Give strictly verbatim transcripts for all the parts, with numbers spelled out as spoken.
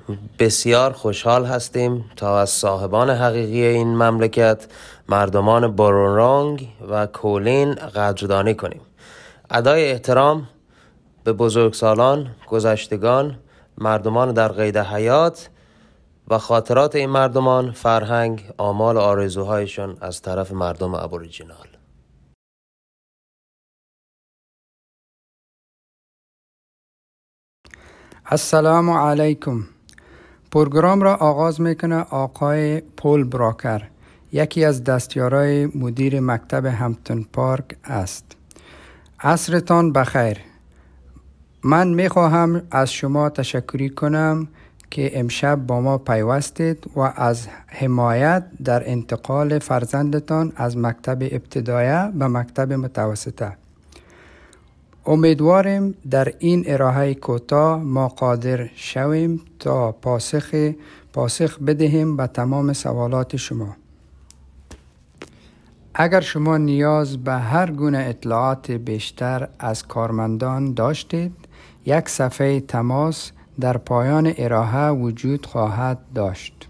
بسیار خوشحال هستیم تا از صاحبان حقیقی این مملکت، مردمان بورونرانگ و کولین قدردانی کنیم. ادای احترام به بزرگسالان، گذشتگان، مردمان در قید حیات و خاطرات این مردمان، فرهنگ، آمال و آرزوهایشان از طرف مردم ابوریجینال. السلام علیکم. پروگرام را آغاز میکنه آقای پول براکر، یکی از دستیارای مدیر مکتب همپتون پارک است. عصرتان بخیر. من میخواهم از شما تشکر کنم که امشب با ما پیوستید و از حمایت در انتقال فرزندتان از مکتب ابتدایی به مکتب متوسطه. امیدواریم در این ارائه کوتاه ما قادر شویم تا پاسخ پاسخ بدهیم به تمام سوالات شما. اگر شما نیاز به هر گونه اطلاعات بیشتر از کارمندان داشتید، یک صفحه تماس در پایان ارائه وجود خواهد داشت.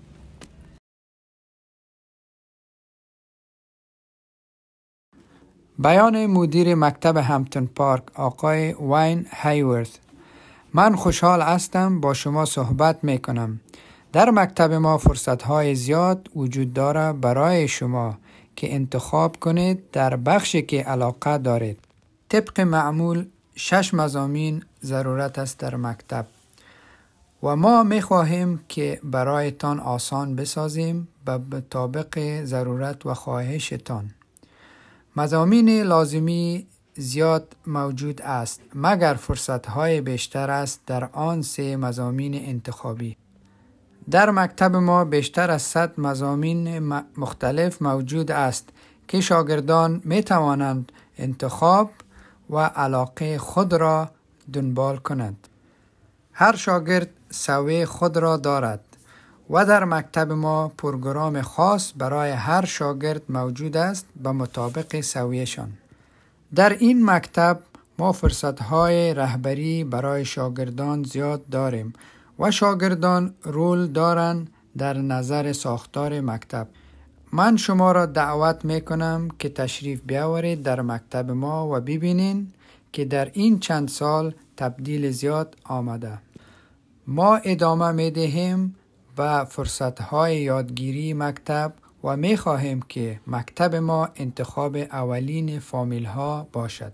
بیان مدیر مکتب همپتون پارک آقای وین هایورث: من خوشحال هستم با شما صحبت می کنم. در مکتب ما فرصت‌های زیاد وجود داره برای شما که انتخاب کنید در بخشی که علاقه دارید. طبق معمول شش مضامین ضرورت است در مکتب و ما می خواهیم که برایتان آسان بسازیم به مطابق ضرورت و خواهشتان. مضامین لازمی زیاد موجود است، مگر فرصت‌های بیشتر است در آن سه مضامین انتخابی. در مکتب ما بیشتر از صد مضامین مختلف موجود است که شاگردان می توانند انتخاب و علاقه خود را دنبال کنند. هر شاگرد سویه خود را دارد و در مکتب ما پروگرام خاص برای هر شاگرد موجود است به مطابق سویه‌شان. در این مکتب ما فرصت‌های رهبری برای شاگردان زیاد داریم و شاگردان رول دارند در نظر ساختار مکتب. من شما را دعوت میکنم که تشریف بیاورید در مکتب ما و ببینید که در این چند سال تبدیل زیاد آمده. ما ادامه میدهیم و فرصت‌های یادگیری مکتب و می‌خواهیم که مکتب ما انتخاب اولین فامیل‌ها باشد.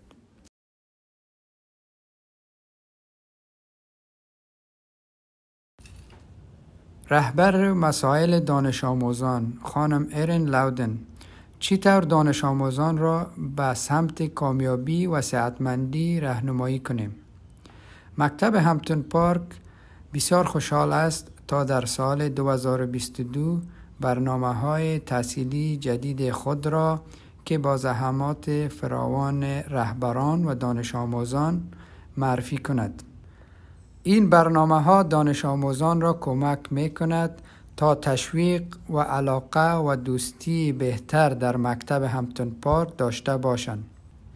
رهبر مسائل دانش آموزان خانم ایرین لاودن: چطور دانش آموزان را به سمت کامیابی و صحتمندی راهنمایی کنیم؟ مکتب همپتون پارک بسیار خوشحال است تا در سال دو هزار و بیست و دو برنامه‌های تحصیلی جدید خود را که با زحمات فراوان رهبران و دانش آموزان معرفی کند. این برنامه‌ها دانش آموزان را کمک می‌کند تا تشویق و علاقه و دوستی بهتر در مکتب همپتون پارک داشته باشند.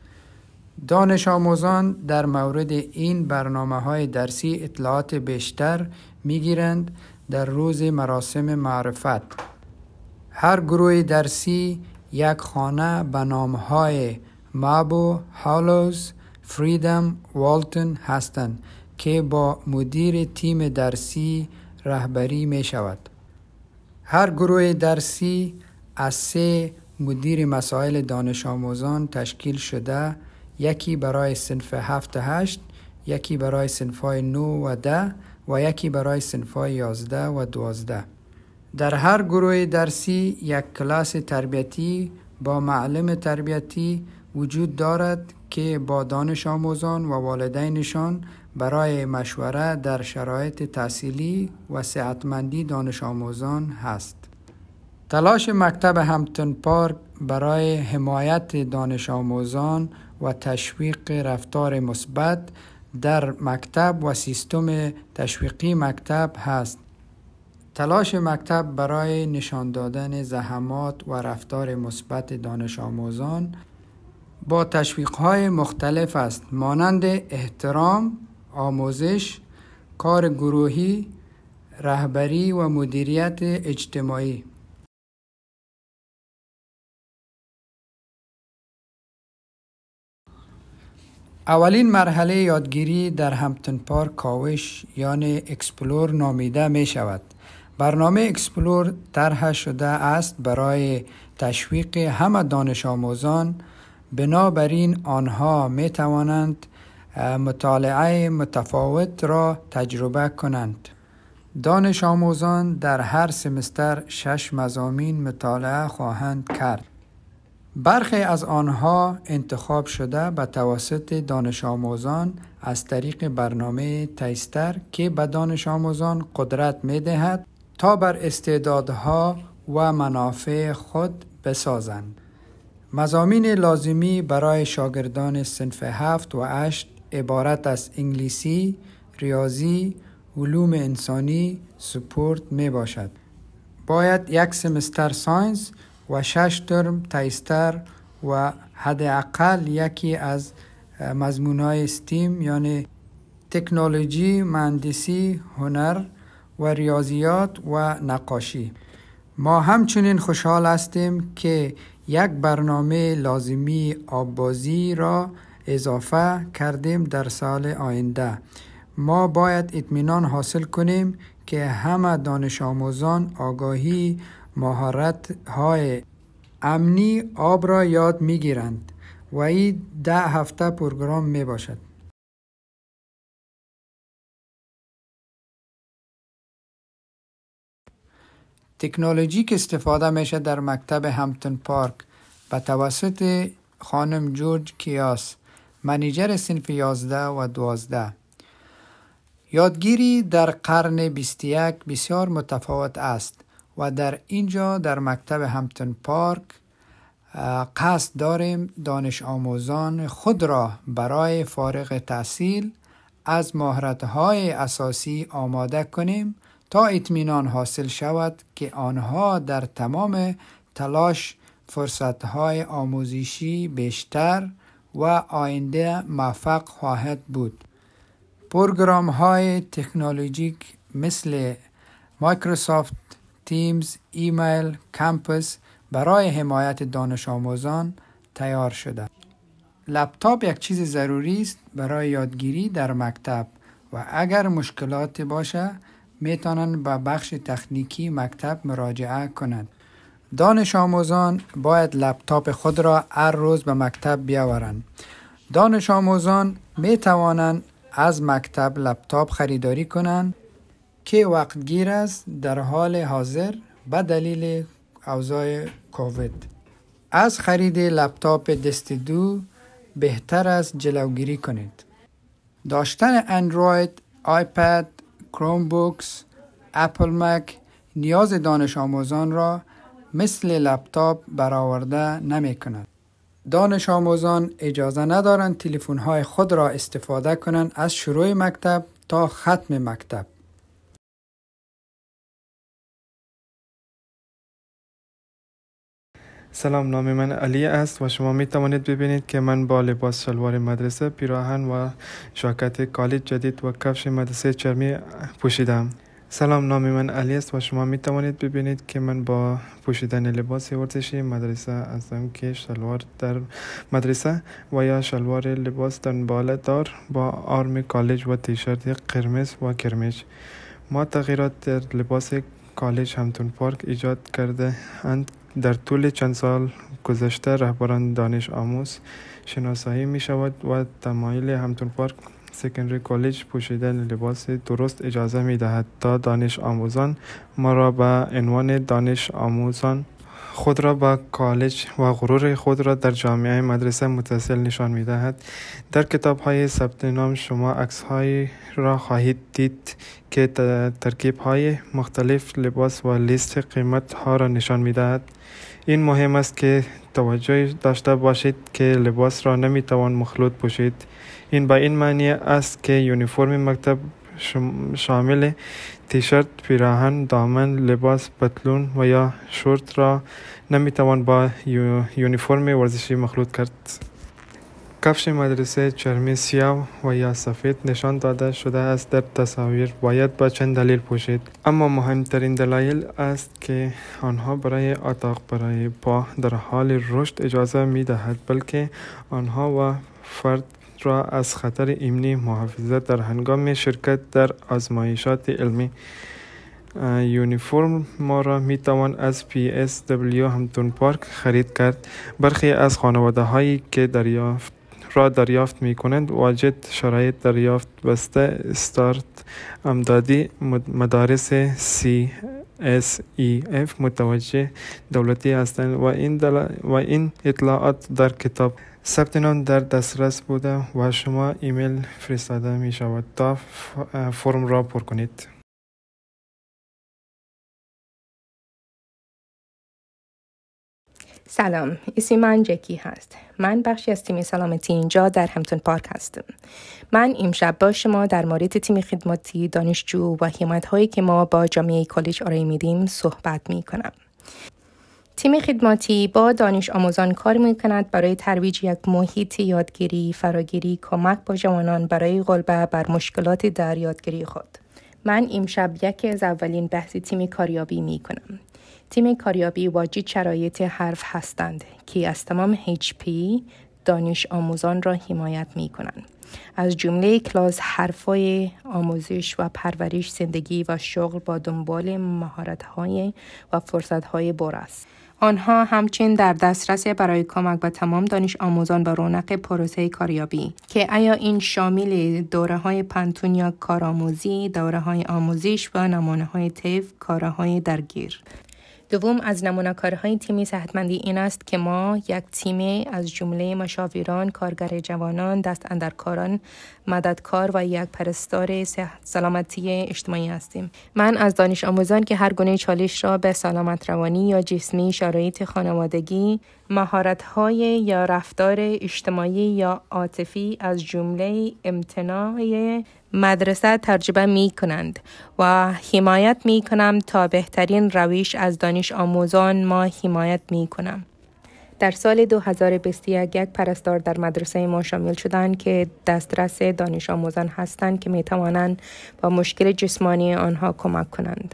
دانش آموزان در مورد این برنامه‌های درسی اطلاعات بیشتر می‌گیرند در روز مراسم معرفت. هر گروه درسی یک خانه به نام‌های مابو، هالوز، فریدم، والتون هستند که با مدیر تیم درسی رهبری می‌شود. هر گروه درسی از سه مدیر مسائل دانش آموزان تشکیل شده، یکی برای صنف هفت و هشت، یکی برای صنف‌های نو و ده و یکی برای صنف‌های یازده و دوازده. در هر گروه درسی یک کلاس تربیتی با معلم تربیتی وجود دارد که با دانش آموزان و والدینشان برای مشوره در شرایط تحصیلی و صحتمندی دانش آموزان هست. تلاش مکتب همپتون پارک برای حمایت دانش آموزان و تشویق رفتار مثبت در مکتب و سیستم تشویقی مکتب هست. تلاش مکتب برای نشان دادن زحمات و رفتار مثبت دانش آموزان با تشویق‌های مختلف است، مانند احترام، آموزش، کار گروهی، رهبری و مدیریت اجتماعی. اولین مرحله یادگیری در همپتون پارک کاوش یعنی اکسپلور نامیده می شود. برنامه اکسپلور طرح شده است برای تشویق همه دانش آموزان، بنابراین آنها می توانند مطالعه متفاوت را تجربه کنند. دانش آموزان در هر سمستر شش مضامین مطالعه خواهند کرد. برخی از آنها انتخاب شده به توسط دانش آموزان از طریق برنامه تیستر که به دانش آموزان قدرت می دهد تا بر استعدادها و منافع خود بسازند. مضامین لازمی برای شاگردان صنف هفت و هشت عبارت از انگلیسی، ریاضی، علوم انسانی، سپورت می باشد. باید یک سمستر ساینس و شش ترم تیستر و حداقل یکی از مضمونهای استیم یعنی تکنولوژی، مهندسی، هنر و ریاضیات و نقاشی. ما همچنین خوشحال هستیم که یک برنامه لازمی آببازی را اضافه کردیم در سال آینده. ما باید اطمینان حاصل کنیم که همه دانش آموزان آگاهی مهارت‌های امنی آب را یاد می‌گیرند و این ده هفته پروگرام می باشد. تکنولوژی که استفاده میشه در مکتب همپتون پارک به توسط خانم جورج کیاس، منیجر صنف یازده و دوازده. یادگیری در قرن بیست و یک بسیار متفاوت است و در اینجا در مکتب همپتون پارک قصد داریم دانش آموزان خود را برای فارغ التحصیل از مهارت‌های اساسی آماده کنیم تا اطمینان حاصل شود که آنها در تمام تلاش فرصت‌های آموزشی بیشتر و آینده موفق خواهد بود. پروگرام‌های تکنولوژیک مثل مایکروسافت تیمز، ایمیل، کمپس برای حمایت دانش آموزان تیار شده. لپتاپ یک چیز ضروری است برای یادگیری در مکتب و اگر مشکلات باشه میتونن به بخش تکنیکی مکتب مراجعه کنند. دانش آموزان باید لپتاپ خود را هر روز به مکتب بیاورند. دانش آموزان میتوانند از مکتب لپتاپ خریداری کنند که وقتگیر است در حال حاضر به دلیل اوضاع کووید. از خرید لپتاپ دست دو بهتر است جلوگیری کنید. داشتن اندروید، آیپد، کروم بوکس، اپل مک نیاز دانش آموزان را مثل لپتاپ برآورده نمی کند. دانش آموزان اجازه ندارند تلفن های خود را استفاده کنند از شروع مکتب تا ختم مکتب. سلام، نام من علی است و شما می توانید ببینید که من با لباس شلوار مدرسه، پیراهن و ژاکت کالج جدید و کفش مدرسه چرمی پوشیدم. سلام، نام من علی است و شما می توانید ببینید که من با پوشیدن لباس ورزشی مدرسه هستم که شلوار در مدرسه و یا شلوار لباس دنباله دار با آرم کالج و تیشرت قرمز و کرمش. ما تغییرات در لباس کالج همپتون پارک ایجاد کرده اند. در طول چند سال گذشته رهبران دانش آموز شناسایی می شود و تمایل همپتون پارک سکندری کالج پوشیدن لباس درست اجازه می دهد تا دانش آموزان ما را به عنوان دانش آموزان خود را به کالج و غرور خود را در جامعه مدرسه متصل نشان می دهد. در کتاب های ثبت نام شما عکس های را خواهید دید که ترکیب های مختلف لباس و لیست قیمت ها را نشان می دهد. این مهم است که توجه داشته باشید که لباس را نمی توان مخلوط پوشید. این به این معنی است که یونیفرم مکتب شامل تیشرت، پیراهن، دامن، لباس پتلون و یا شورت را نمی توان با یونیفرم ورزشی مخلوط کرد. کفش مدرسه چرمی سیاه و یا سفید نشان داده شده است در تصاویر باید با چند دلیل پوشید، اما مهمترین دلایل است که آنها برای اتاق برای پا در حال رشد اجازه می دهد، بلکه آنها و فرد را از خطر امنی محافظت در هنگام شرکت در آزمایشات علمی. یونیفرم ما را می توان از پی اس دبلیو همتون پارک خرید کرد. برخی از خانواده هایی که دریافت را دریافت می کنند واجد شرایط دریافت بسته استارت امدادی مدارس سی اس ای اف متوجه دولتی هستند و این, دل... و این اطلاعات در کتاب ثبت نام در دسترس بوده و شما ایمیل فرستاده می شود تا فرم را پر کنید. سلام، اسم من جکی هست. من بخشی از تیم سلامتی اینجا در همتون پارک هستم. من امشب با شما در مورد تیم خدماتی دانشجو و حمایت هایی که ما با جامعه کالج ارائه میدیم صحبت می کنم. تیم خدماتی با دانش آموزان کار می کند برای ترویج یک محیط یادگیری، فراگیری، کمک با جوانان برای غلبه بر مشکلات در یادگیری خود. من امشب یکی از اولین بحث تیم کاریابی می کنم. تیم کاریابی واجد شرایط حرف هستند که از تمام اچ پی دانش آموزان را حمایت می کنند. از جمله کلاس حرفای آموزش و پرورش، زندگی و شغل با دنبال مهارت‌های و فرصت‌های بر است. آنها همچنین در دسترس برای کمک به تمام دانش آموزان به رونق پروسه کاریابی که آیا این شامل دوره‌های پنتون یا کارآموزی، دوره‌های آموزش و نمونه‌های طیف کارهای درگیر. دوم از نمونه‌کارهای تیم صحتمندی این است که ما یک تیم از جمله مشاوران، کارگر جوانان، دست اندرکاران، مددکار و یک پرستار سلامتی اجتماعی هستیم. من از دانش آموزان که هر گونه چالش را به سلامت روانی یا جسمی، شرایط خانوادگی، مهارت‌های یا رفتار اجتماعی یا عاطفی از جمله امتناع مدرسه تجربه می کنند و حمایت می کنم تا بهترین روش از دانش آموزان ما حمایت می کنم. در سال دو هزار و بیست و یک یک پرستار در مدرسه ما شامل شدند که دسترس دانش آموزان هستند که می توانند با مشکل جسمانی آنها کمک کنند.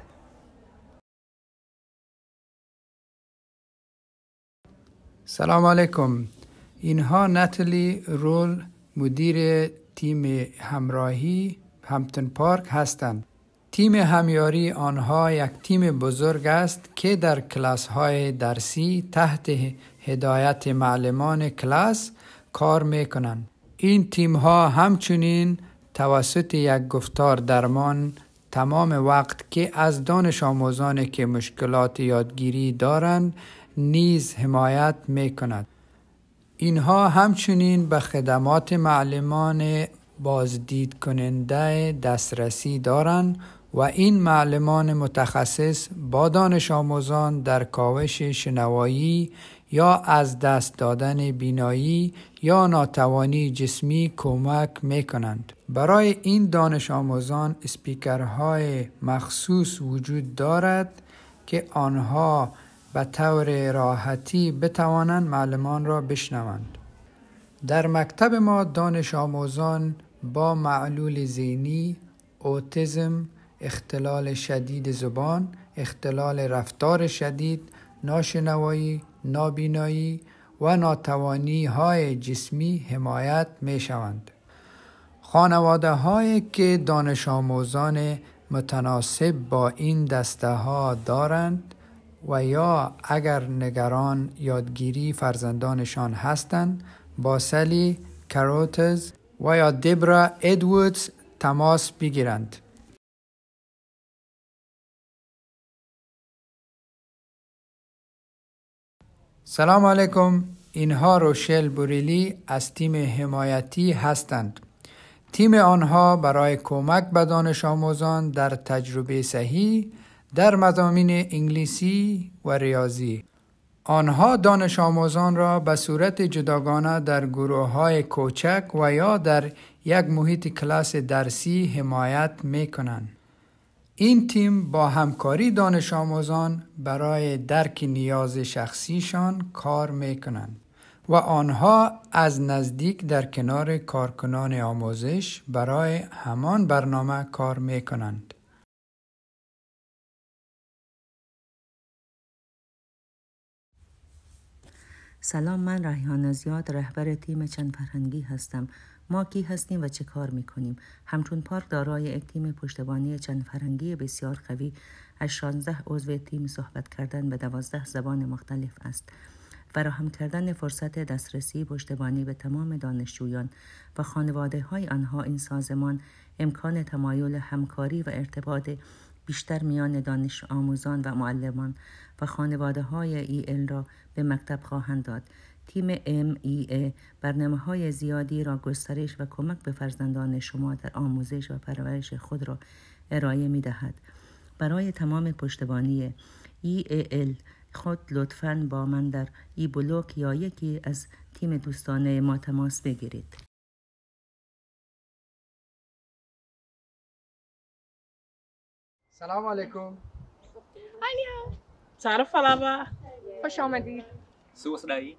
سلام علیکم. اینها نتلی رول مدیر تیم همراهی همتون پارک هستند. تیم همیاری آنها یک تیم بزرگ است که در کلاس های درسی تحت هدایت معلمان کلاس کار می کنند. این تیم ها همچنین توسط یک گفتار درمان تمام وقت که از دانش آموزانی که مشکلات یادگیری دارند نیز حمایت می کند. اینها همچنین به خدمات معلمان بازدید کننده دسترسی دارند و این معلمان متخصص با دانش آموزان در کاوش شنوایی یا از دست دادن بینایی یا ناتوانی جسمی کمک می کنند. برای این دانش آموزان اسپیکرهای مخصوص وجود دارد که آنها به طور راحتی بتوانند معلمان را بشنوند. در مکتب ما دانش آموزان با معلول ذهنی، اوتیسم، اختلال شدید زبان، اختلال رفتار شدید، ناشنوایی، نابینایی و ناتوانی های جسمی حمایت می شوند. خانواده هایی که دانش آموزان متناسب با این دسته ها دارند و یا اگر نگران یادگیری فرزندانشان هستند با سلی کاروتز و یا دبرا ادوردز تماس بگیرند. سلام علیکم. اینها روشل بوریلی از تیم حمایتی هستند. تیم آنها برای کمک به دانش آموزان در تجربه صحیح در مضامین انگلیسی و ریاضی. آنها دانش آموزان را به صورت جداگانه در گروه‌های کوچک و یا در یک محیط کلاس درسی حمایت می کنند. این تیم با همکاری دانش آموزان برای درک نیاز شخصیشان کار می کنند و آنها از نزدیک در کنار کارکنان آموزش برای همان برنامه کار می کنند. سلام، من ریحانه زیاد، رهبر تیم چند فرهنگی هستم. ما کی هستیم و چه کار میکنیم؟ همچون پارک دارای یک تیم پشتیبانی چند فرهنگی بسیار قوی از شانزده عضو تیم صحبت کردن به دوازده زبان مختلف است. فراهم کردن فرصت دسترسی پشتیبانی به تمام دانشجویان و خانواده های آنها این سازمان امکان تمایل همکاری و ارتباط بیشتر میان دانش آموزان و معلمان و خانواده های ای ال را به مکتب خواهند داد. تیم ام ای ای برنامه های زیادی را گسترش و کمک به فرزندان شما در آموزش و پرورش خود را ارائه می دهد. برای تمام پشتیبانی ای ای ال خود لطفاً با من در ای بلوک یا یکی از تیم دوستانه ما تماس بگیرید. سلام علیکم. هانیو. تعرف على خوش آمدید. سوس دایی.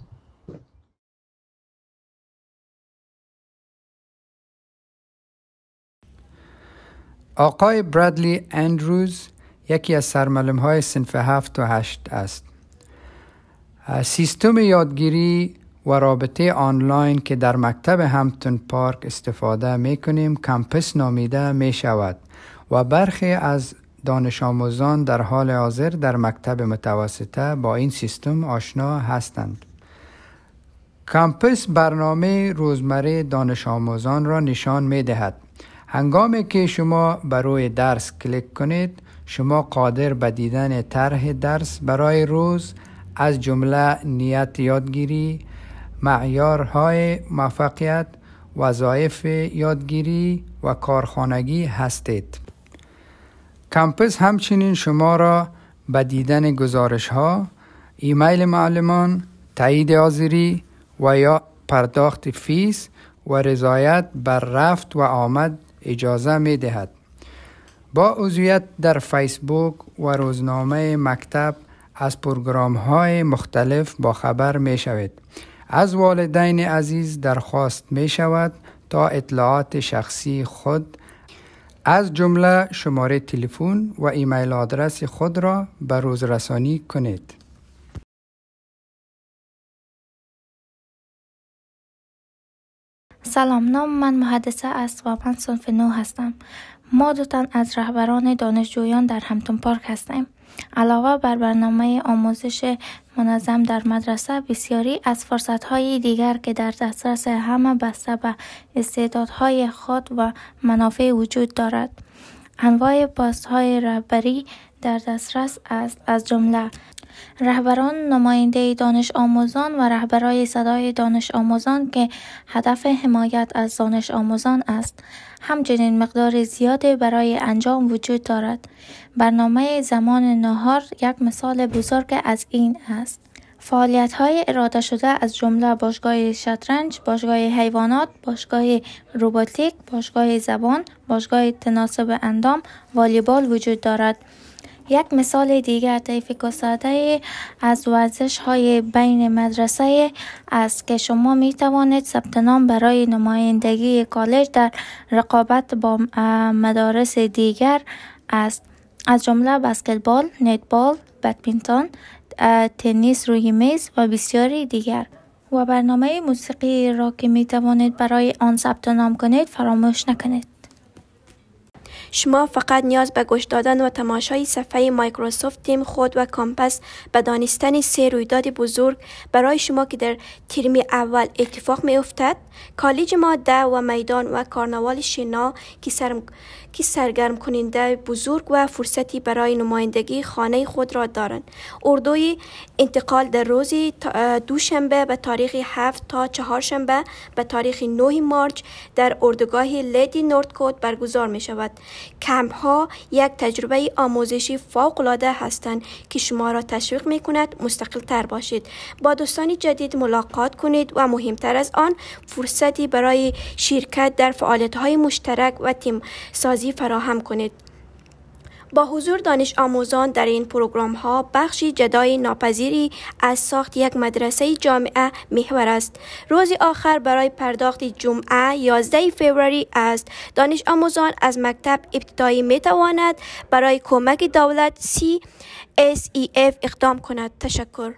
آقای برادلی اندروز یکی از سرمعلم های صنف هفت و هشت است. سیستم یادگیری و رابطه آنلاین که در مکتب همپتون پارک استفاده می کنیم کمپس نامیده می شود و برخی از دانش آموزان در حال حاضر در مکتب متوسطه با این سیستم آشنا هستند. کمپس برنامه روزمره دانش آموزان را نشان می دهد. هنگامی که شما بر روی درس کلیک کنید، شما قادر به دیدن طرح درس برای روز از جمله نیت یادگیری، معیارهای موفقیت، وظایف یادگیری و کارخانگی هستید. کمپس همچنین شما را به دیدن گزارش ها، ایمیل معلمان، تایید حاضری و یا پرداخت فیس و رضایت بر رفت و آمد اجازه می دهد. با عضویت در فیسبوک و روزنامه مکتب از پروگرام های مختلف با خبر می شود. از والدین عزیز درخواست می شود تا اطلاعات شخصی خود از جمله شماره تلفن و ایمیل آدرس خود را به روز رسانی کنید. سلام، نام من محدثه است و من صنف نو هستم. ما دو تن از رهبران دانشجویان در همپتون پارک هستیم. علاوه بر برنامه آموزش منظم در مدرسه، بسیاری از فرصت‌های دیگر که در دسترس همه بسته به استعدادهای خود و منافع وجود دارد. انواع پست‌های رهبری در دسترس است، از جمله رهبران نماینده دانش آموزان و رهبرای صدای دانش آموزان که هدف حمایت از دانش آموزان است. همچنین مقدار زیادی برای انجام وجود دارد. برنامه زمان نهار یک مثال بزرگ از این است. فعالیت‌های اراده شده از جمله باشگاه شطرنج، باشگاه حیوانات، باشگاه روباتیک، باشگاه زبان، باشگاه تناسب اندام، والیبال وجود دارد. یک مثال دیگر طیف گسترده از ورزش‌های بین مدرسه است که شما می توانید ثبت نام برای نمایندگی کالج در رقابت با مدارس دیگر است، از جمله بسکتبال، نتبال، بدمینتون، تنیس روی میز و بسیاری دیگر. و برنامه موسیقی را که می توانید برای آن ثبت نام کنید فراموش نکنید. شما فقط نیاز به گوش دادن و تماشای صفحه مایکروسافت تیم خود و کامپس به دانستن سه رویداد بزرگ برای شما که در ترم اول اتفاق می افتد. کالج ماده و میدان و کارناوال شنا که سرم که سرگرم کننده بزرگ و فرصتی برای نمایندگی خانه خود را دارند. اردوی انتقال در روز دوشنبه به تاریخ هفت تا چهارشنبه به تاریخ نه مارچ در اردوگاه لیدی نورتکوت برگزار می شود. کمپ ها یک تجربه آموزشی فوق العاده هستند که شما را تشویق می کند مستقل تر باشید، با دوستان جدید ملاقات کنید و مهمتر از آن فرصتی برای شرکت در فعالیت های مشترک و تیم سازی فراهم کنید. با حضور دانش آموزان در این پروگرام ها بخشی جدای ناپذیری از ساخت یک مدرسه جامعه محور است. روز آخر برای پرداخت جمعه یازده فوریه است. دانش آموزان از مکتب ابتدایی می تواند برای کمک دولت سی اس ای اف اقدام کند. تشکر.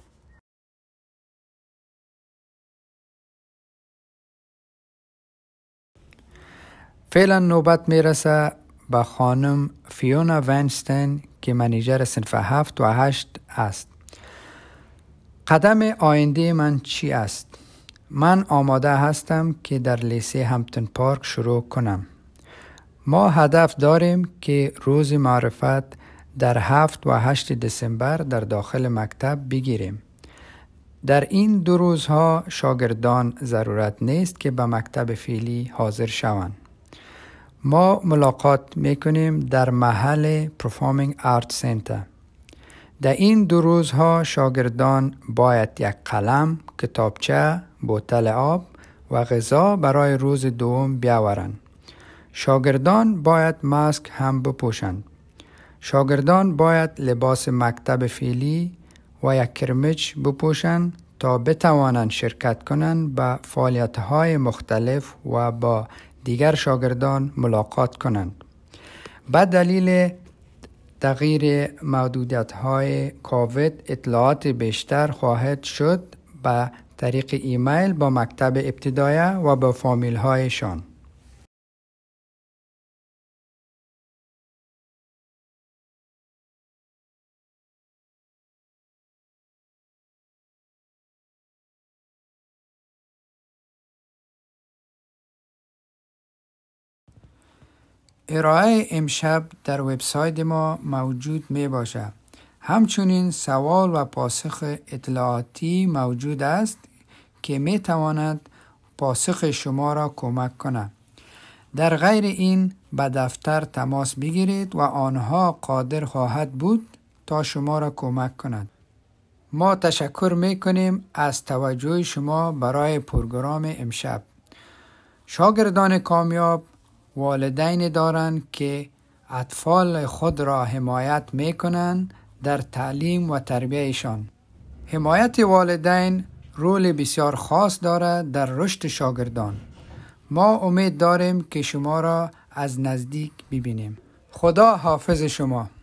فعلا نوبت میرسه به خانم فیونا ونستین که منیجر صنف هفت و هشت است. قدم آینده من چی است؟ من آماده هستم که در لیسه همپتون پارک شروع کنم. ما هدف داریم که روز معرفت در هفت و هشت دسامبر در داخل مکتب بگیریم. در این دو روزها شاگردان ضرورت نیست که به مکتب فعلی حاضر شوند. ما ملاقات میکنیم در محل پرفورمینگ آرت سنتر. در این دو روزها شاگردان باید یک قلم، کتابچه، بوتل آب و غذا برای روز دوم بیاورند. شاگردان باید ماسک هم بپوشند. شاگردان باید لباس مکتب فعلی و یک کرمچ بپوشند تا بتوانند شرکت کنند به فعالیت‌های مختلف و با دیگر شاگردان ملاقات کنند. به دلیل تغییر محدودیت‌های کووید اطلاعات بیشتر خواهد شد به طریق ایمیل با مکتب ابتدایی و با فامیل‌هایشان. ارائه امشب در وبسایت ما موجود می باشد. همچنین سوال و پاسخ اطلاعاتی موجود است که می تواند پاسخ شما را کمک کند. در غیر این به دفتر تماس بگیرید و آنها قادر خواهد بود تا شما را کمک کند. ما تشکر می کنیم از توجه شما برای پروگرام امشب. شاگردان کامیاب والدین دارند که اطفال خود را حمایت می کنند در تعلیم و تربیتشان. حمایت والدین رول بسیار خاص دارد در رشد شاگردان. ما امید داریم که شما را از نزدیک ببینیم. خدا حافظ شما.